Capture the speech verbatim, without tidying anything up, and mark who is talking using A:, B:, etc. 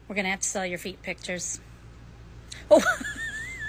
A: We're gonna have to sell your feet pictures. Oh.